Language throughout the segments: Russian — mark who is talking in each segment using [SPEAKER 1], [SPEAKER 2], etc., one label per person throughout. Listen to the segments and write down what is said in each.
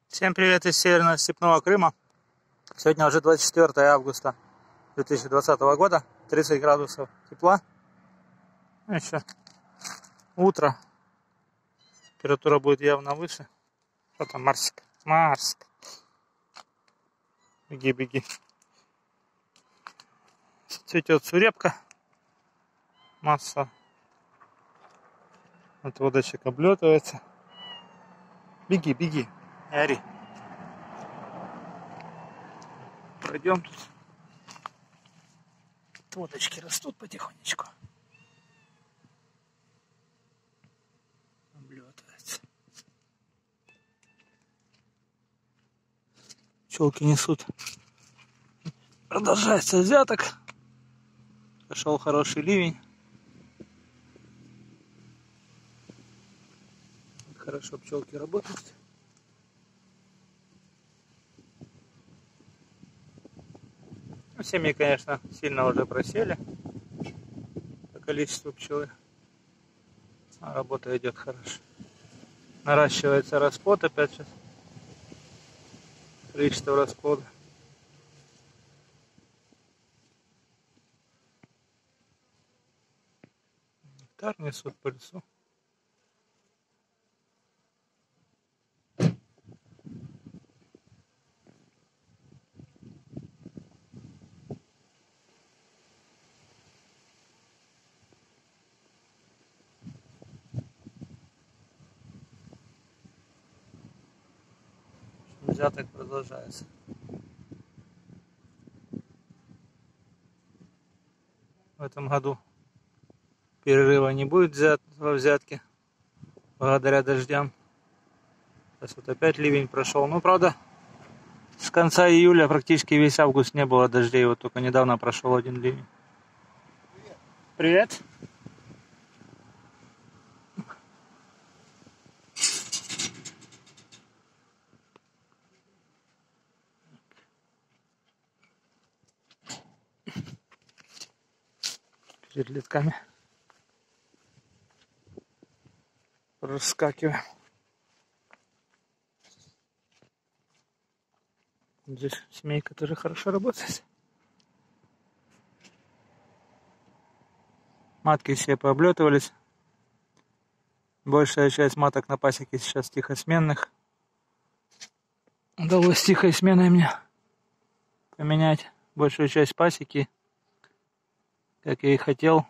[SPEAKER 1] Всем привет из Северно-Степного Крыма. Сегодня уже 24 августа 2020 года, 30 градусов тепла. Еще утро, температура будет явно выше. Что там, Марсик? Марсик. Беги, беги. Цветет сурепка. Масса от водочек облетывается. Беги, беги. Не ори. Пройдем тут. Водочки растут потихонечку. Облетывается. Пчелки несут. Продолжается взяток. Пошел хороший ливень. Хорошо пчелки работают. Семьи, конечно, сильно уже просели по количеству пчелы. А работа идет хорошо. Наращивается расплод опять сейчас. Количество расплода. Нектар несут по лесу. Взяток продолжается. В этом году перерыва не будет во взятке благодаря дождям. Сейчас вот опять ливень прошел. Ну, правда, с конца июля практически весь август не было дождей. Вот только недавно прошел один ливень. Привет. Перед литками проскакиваем. Здесь семейка тоже хорошо работает. Матки все пооблетывались. Большая часть маток на пасеке сейчас тихосменных. Удалось тихой сменой мне поменять большую часть пасеки, как я и хотел.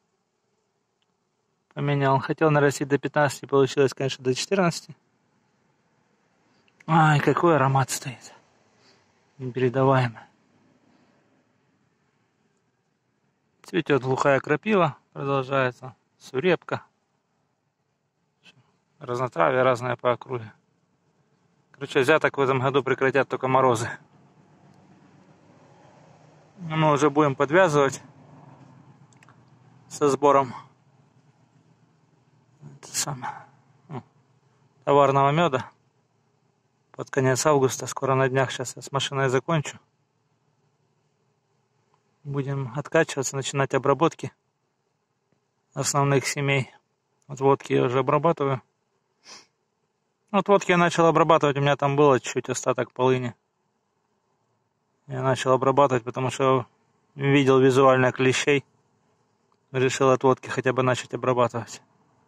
[SPEAKER 1] Поменял. Хотел нарастить до 15, получилось, конечно, до 14. Ай, какой аромат стоит. Непередаваемый. Цветет глухая крапива, продолжается сурепка. Разнотравие разное по округе. Короче, взяток в этом году прекратят только морозы. Мы уже будем подвязывать со сбором товарного меда под конец августа. Скоро на днях сейчас я с машиной закончу. Будем откачиваться, начинать обработки основных семей. Вот водки я уже обрабатываю. Вот водки я начал обрабатывать, у меня там было чуть-чуть остаток полыни. Я начал обрабатывать, потому что видел визуально клещей. Решил от водки хотя бы начать обрабатывать.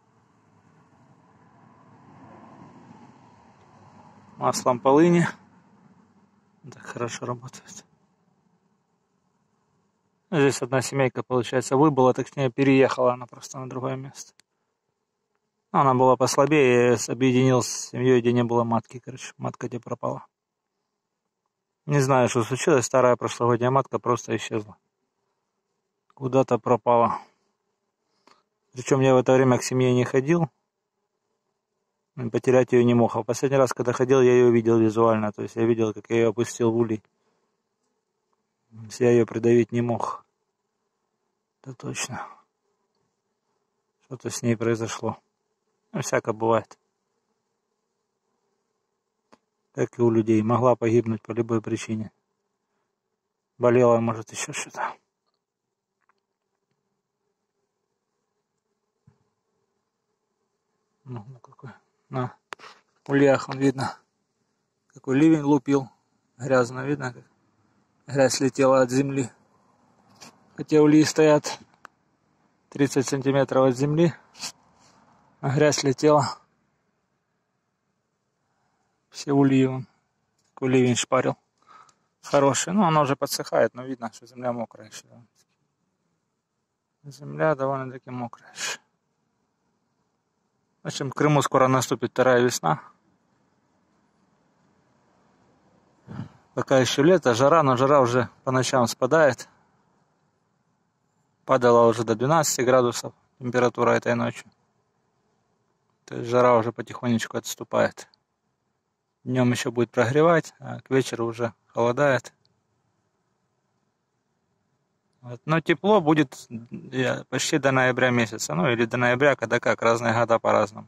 [SPEAKER 1] Маслом полыни. Так хорошо работает. Здесь одна семейка, получается, выбыла, точнее переехала она просто на другое место. Она была послабее, я объединил с семьей, где не было матки, короче, матка где пропала. Не знаю, что случилось, старая прошлогодняя матка просто исчезла. Куда-то пропала. Причем я в это время к семье не ходил. Потерять ее не мог. А в последний раз, когда ходил, я ее видел визуально. То есть я видел, как я ее опустил в улей. Я ее придавить не мог. Это точно. Что-то с ней произошло. Ну, всяко бывает. Как и у людей. Могла погибнуть по любой причине. Болела, может, еще что-то. Ну какой. На ульях он видно. Какой ливень лупил. Грязно видно, как грязь летела от земли. Хотя ульи стоят 30 сантиметров от земли, а грязь летела. Все ульи вон. Такой ливень шпарил. Хороший. Ну, оно уже подсыхает, но видно, что земля мокрая еще. Земля довольно-таки мокрая еще. В общем, в Крыму скоро наступит вторая весна. Пока еще лето, жара, но жара уже по ночам спадает. Падала уже до 12 градусов температура этой ночью. То есть жара уже потихонечку отступает. Днем еще будет прогревать, а к вечеру уже холодает. Вот. Но тепло будет почти до ноября месяца. Ну или до ноября, когда как, разные года по-разному.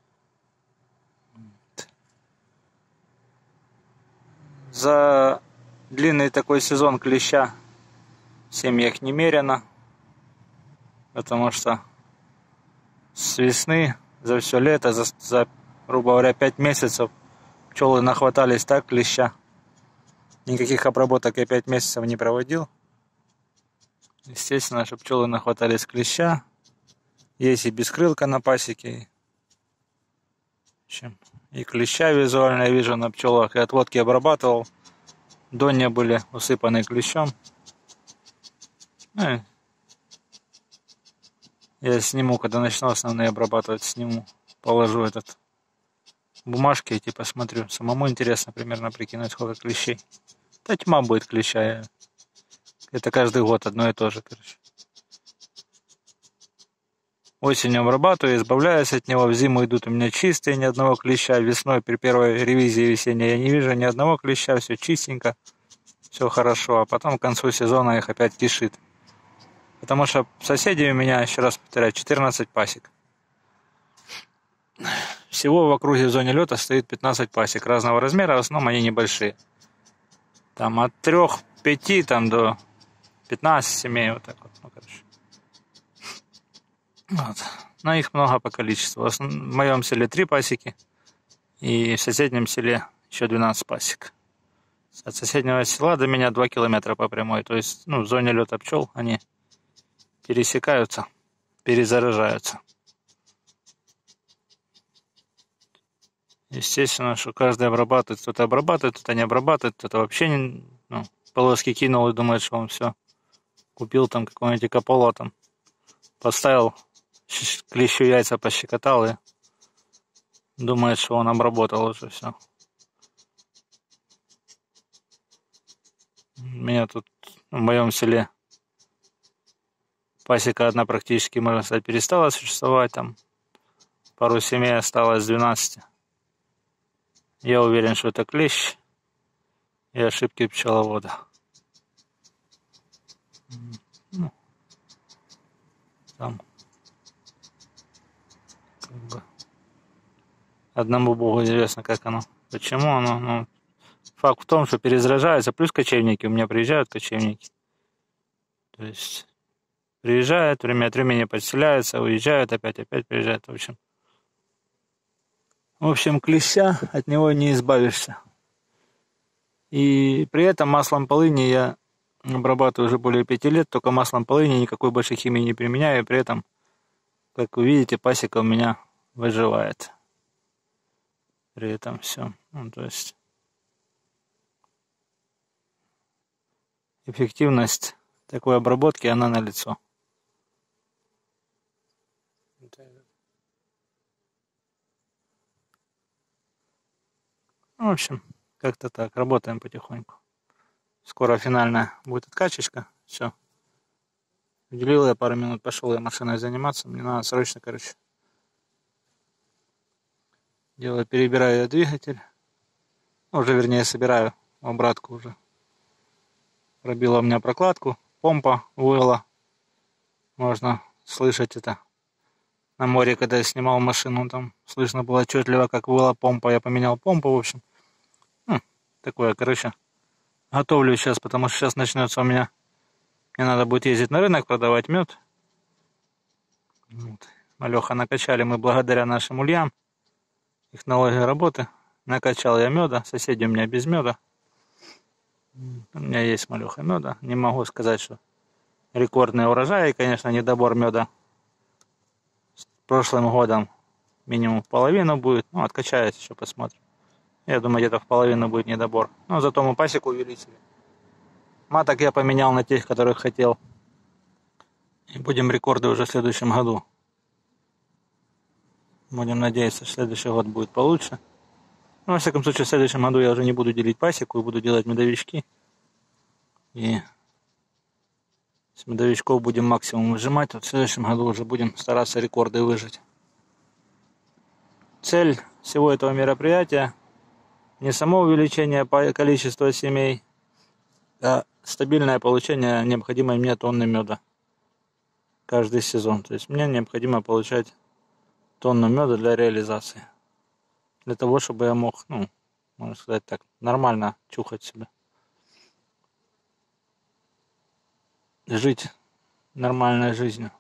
[SPEAKER 1] За длинный такой сезон клеща в семьях немерено. Потому что с весны, за все лето, за грубо говоря, 5 месяцев пчелы нахватались так клеща. Никаких обработок я 5 месяцев не проводил. Естественно, что пчелы нахватались клеща. Есть и бескрылка на пасеке. И клеща визуально я вижу на пчелах. И отводки обрабатывал. Донья были усыпаны клещом. Я сниму, когда начну основные обрабатывать, сниму. Положу этот бумажки эти, посмотрю. Самому интересно примерно прикинуть, сколько клещей. Да тьма будет клеща. Это каждый год одно и то же, короче. Осенью обрабатываю, избавляюсь от него. В зиму идут у меня чистые, ни одного клеща. Весной при первой ревизии весенней я не вижу ни одного клеща. Все чистенько, все хорошо. А потом к концу сезона их опять кишит. Потому что соседи у меня, еще раз повторяю, 14 пасек. Всего в округе в зоне лета стоит 15 пасек разного размера, в основном они небольшие. Там от 3-5 там, до 15 семей, вот так вот. Ну, короче. Вот. Но их много по количеству. В моем селе 3 пасеки, и в соседнем селе еще 12 пасек. От соседнего села до меня 2 километра по прямой. То есть, в зоне лета пчел они пересекаются, перезаражаются. Естественно, что каждый обрабатывает, кто-то не обрабатывает, кто-то вообще не, полоски кинул и думает, что он все купил там какого-нибудь экопола, там поставил, клещу яйца пощекотал и думает, что он обработал уже все. У меня тут в моем селе пасека одна практически, можно сказать, перестала существовать, там пару семей осталось с 12. Я уверен, что это клещ и ошибки пчеловода. Там как бы одному Богу известно, как оно, почему оно. Факт в том, что перезаражаются, плюс кочевники, у меня приезжают кочевники. То есть приезжают, время от времени подселяются, уезжают, опять приезжают, в общем, клеща, от него не избавишься. И при этом маслом полыни я обрабатываю уже более 5 лет, только маслом полыни, никакой больше химии не применяю, и при этом, как вы видите, пасека у меня выживает. При этом все. То есть эффективность такой обработки, она налицо. В общем, как-то так, работаем потихоньку. Скоро финальная будет откачечка, все. Уделил я пару минут, пошел я машиной заниматься, мне надо срочно, перебираю я двигатель. Уже, вернее, собираю обратку уже. Пробила у меня прокладку, помпа выла. Можно слышать это. На море, когда я снимал машину, там слышно было отчетливо, как выла помпа. Я поменял помпу, в общем. Такое, готовлю сейчас, потому что сейчас начнется у меня. Мне надо будет ездить на рынок, продавать мед. Малеха накачали мы благодаря нашим ульям. Технологии работы Накачал я меда, соседи у меня без меда. У меня есть малюха меда. Не могу сказать, что рекордный урожай, и, конечно, недобор меда. С прошлым годом минимум в половину будет. Ну, откачаюсь, еще посмотрим. Я думаю, где-то в половину будет недобор. Но зато мы пасеку увеличили. Маток я поменял на тех, которых хотел. И будем рекорды уже в следующем году. Будем надеяться, что следующий год будет получше. Ну, во всяком случае, в следующем году я уже не буду делить пасеку и буду делать медовички. И с медовичков будем максимум выжимать. Вот в следующем году уже будем стараться рекорды выжить. Цель всего этого мероприятия не само увеличение количества семей, а стабильное получение необходимой мне тонны меда каждый сезон. То есть мне необходимо получать тонну меда для реализации. Для того, чтобы я мог, ну, можно сказать так, нормально чухать себя. Жить нормальной жизнью.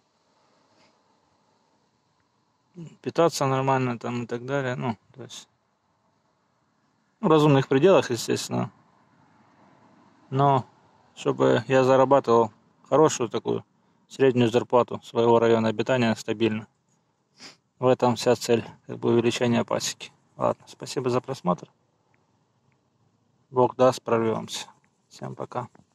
[SPEAKER 1] Питаться нормально там и так далее. Ну, то есть в разумных пределах, естественно. Но чтобы я зарабатывал хорошую такую среднюю зарплату своего района обитания стабильно. В этом вся цель, как бы увеличения пасеки. Ладно, спасибо за просмотр. Бог даст, прорвемся. Всем пока.